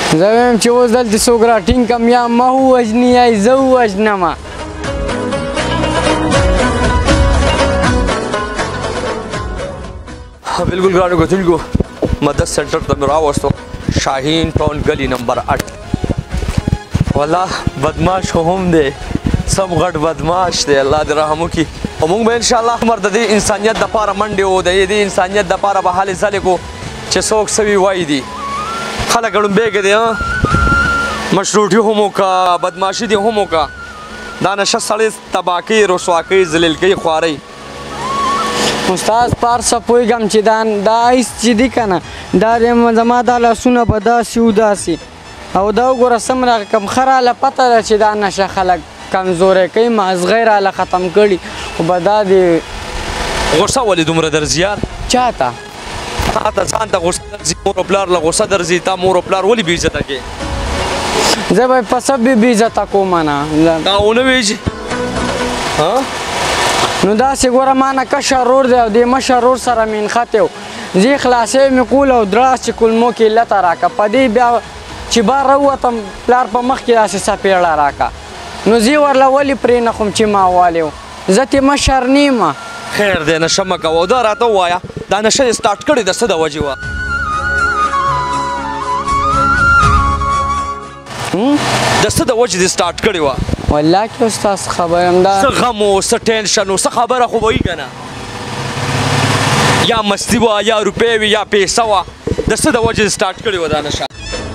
زه وایم چې اوس دلته څوک راټینګ کړم یا ما ووژني یا یې زه ووژنمه. बिल्कुल ګرانو کتونکو مدد سنټر ته مې راوستو شاهین ټاون گلی نمبر 8 والله بدماش خو هم دی سم غټ بدماش دی الله دې رحم وکړي او موږ به انشاءالله عمر د دې انسانیت دپاره منډې و د دې انسانیت دپاره به هلې ځلې کو چې څوک څه وي وایي دي خلک ړومبېږي دی مشروطي هم وکړه بدماشي دې هم وکړه دا نشه سړی تباه کوي رسوا کوي ذلیل کوي خوارئ استاد پارسه پوهېږم چې دا ایس چې دی که نه دا زما دا لاسونه به داسې و داسې او دا وګوره څومره کم ښه راله پته ده چې دا نشه خلک کمزوری کوي مغزغۍ راله ختم کړي خو به دا د غوسه ولې دومره درځي یار چا ته تا ته ځان ته غوسه درځي مور و پلار له غوسه درځي تا مور و پلار ولې بېعزته کوې زه به یې په څه بېعزته کومه نه تا ونه ویږي نو داسې ګوره ما نه کشر رور دی او دې مشر رور سره مې نښتی و زه یې خلاصوی مې کول او دراس چې کولمو کې لته راکړه په دې بیا چې بار راووتم پلار په مخ کې داسې څپېړه راکړه نو زه یې ورله ولې پرېنښوم چې ما والی و زه ترې مشر نه یم خیر دی نشه مه کوه او دا راته ووایه دا نشه یې سټارټ کړې د څه د وجې وه د څه د وجې دې سټارټ کړې وه والله کې استاد خبر یم دا څه غم و څه ټینشن و څه خبره خو به وي که نه یا مستي وه یا روپۍ وي یا پیسه وه د څه د وجې سټارټ کړې وه دا نشه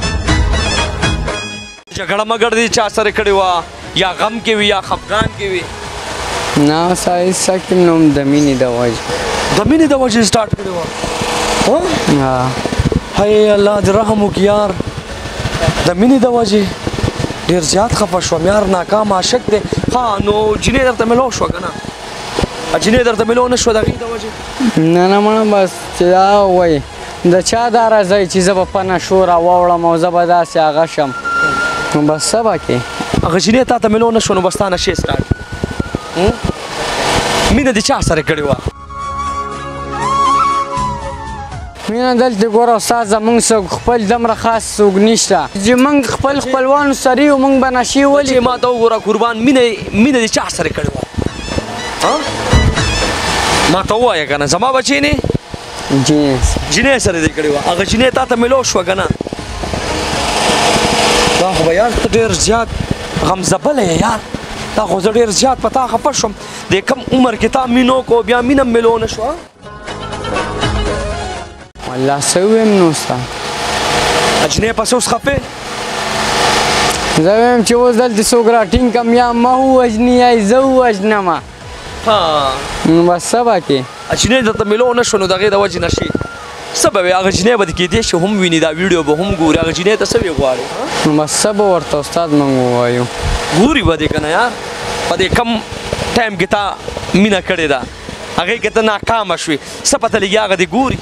جګړه مګړه دې چا سره کړې وه یا غم کې وي یا خفګان کې وي نه استاد هېڅ کې نوم د مینې د وجې د مینې د وجې سټارټ کړې وه هی الله دې رحم وکړي یار د مینې د وجې ډېر زیات خفه شوم یار ناکام عاشق دی ها نو جینۍ درته میلاو شوه که نه جینۍ درته میلاو نه شوه د هغې د وجې نه نه مړه بس چې دا وایي د چا دا راځئ چې زه به په نشو راواوړم او زه به داسې هغه شم نو بس څه به کې هغه جینۍ تا ته میلاو نه شوه نو بس تا نشې سټارټ مینه دې چا سره کړې وه مینه دلته ګوره استاد زموږ څوک خپل دومره خاص څوک نشته چې موږ خپل خپلوانو سره یو موږ به نشې ولې چې ما ته وګوره قربان مینه دې چا سره کړې وه ما ته ووایه که نه زما بچې نه جینۍ سره دې کړې وه هغه جینۍ تا ته میلاو شوه که نه دا خو به یار ته ډېر زیات غمزبله یې یار دا خو زه ډېر زیات په تا خفه شوم د کم عمر کې تا مینو کو بیا مینه میلاو نه شوه والله څه ویم نو ستا جینۍ پسې اوس خفې زه ویم چې اوس دلته څوک راټینګ کړم یا ما ووژني یا یې زه ووژنمه نو بس څه به کې جینۍ درته میلاو نه شوه نو د هغې د وجې نه شي څه به وي هغه جینۍ به د کیدای شي هم ویني دا ویډیو به هم ګوري هغه جینۍ ته څه وی غواړې نو بس څه به ورته استاد موږ ووایو ګوري به دې که نه یار په دې کم ټایم کې تا مینه کړې ده هغې کې ته ناکامه شوې څه پته لګي هغه دې ګوري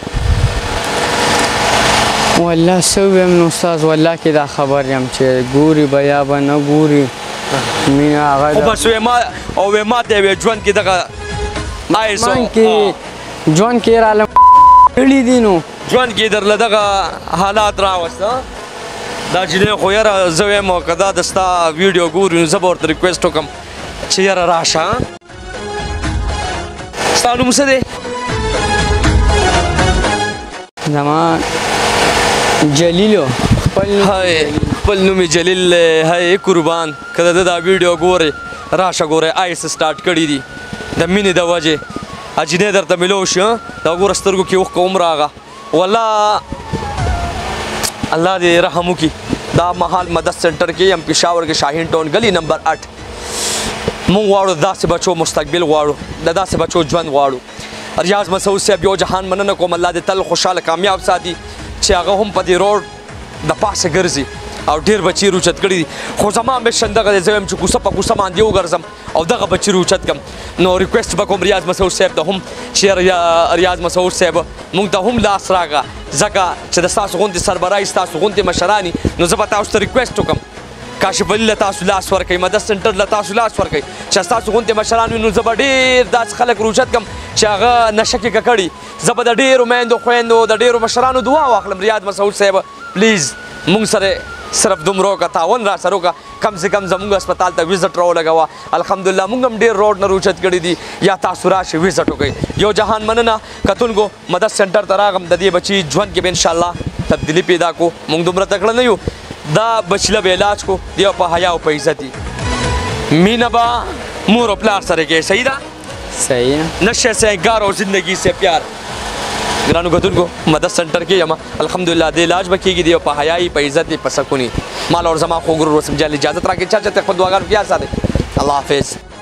والله څه ویم نو استاد والله کې دا خبر یم چې ګوري به یا به نه ګوري مینه هغه خو بس وې ما ته یې ژوند کې دغه ژوند کې راله کړي دي نو ژوند کې درله دغه حالات راوست دا جینۍ خو یاره زه ویم که دا د ستا ویډیو ګوري نو زه به ورته ریکویسټ وکړم چې یاره راشه ستا نوم څه دی زما جلیلو خپل نوم یې جلیل دی هی قربان که د ده دا ویډیو ګورې راشه ګورئ آیس سټارټ کړي دي د مینې د وجې جینۍ درته میلاو شي دا ګوره سترګو کې اوښکه هم راغه والله الله دې رحم وکړي دا مهال مدد سنټر کې یم پېښور کې شاهین ټاون گلی نمبر 8 موږ غواړو داسې بچو مستقبل غواړو د داسې بچو ژوند غواړو ریاض مسعود صاحب یو جهان مننه کوم الله دې تل خوشحاله کامیاب ساتي چې هغه هم په دې روډ د پاسه ګرځي او ډېر بچي روچت کړي دي خو زما میشن دغه دی زه وایم چې کوڅه په کوڅه باندې وګرځم او دغه بچي روچت کړم نو ریکویسټ به کوم ریاض مسعود صاحب ته هم چې ریاض مسعود صاحب موږ ته هم لاس راکړه ځکه چې د ستاسو غوندې سربراهي ستاسو غوندې مشراني نو زه به تاسو ته ریکویسټ وکړم کاشف علي له تاسو لاس ورکوئ مدد سنټر له تاسو لاس ورکوئ چې ستاسو غوندې مشران وي نو زه به ډېر داسې خلک روچت کړم چې هغه نشه کې ککړي زه به د ډېرو میندو خویندو د ډېرو مشرانو دعا واخلم ریاض مسعود صاحب پلیز مونږ سره صرف دومره وکړه تعاون را سره وکړه کم سے کم زمونږ هسپتال ته وزټ راولګوه الحمدلله مونږ هم ډېر روډ نه روچت کړي دي یا تاسو راشئ وزټ وکړئ یو جهان مننه کتونکو مدد سینټر ته راغم د دې بچي ژوند کې به انشاءالله تبدیلی پیدا کو مونږ دومره تکړه نه یو دا بچی له به علاج کو دی په حیا او په عزت مینه به مور او پلار سره کې صحیح ده صحیح نشه سے انکار اور زندگی سے پیار ګرانو کتونکو مدد سینټر کې یم الحمدلله د علاج به کېږي دی په حیایي په عزت په سکوني مال اور زما خو ګرو رسم جل اجازت راکړي چا چې خپل دعاګانو کې یاد ساتي الله حافظ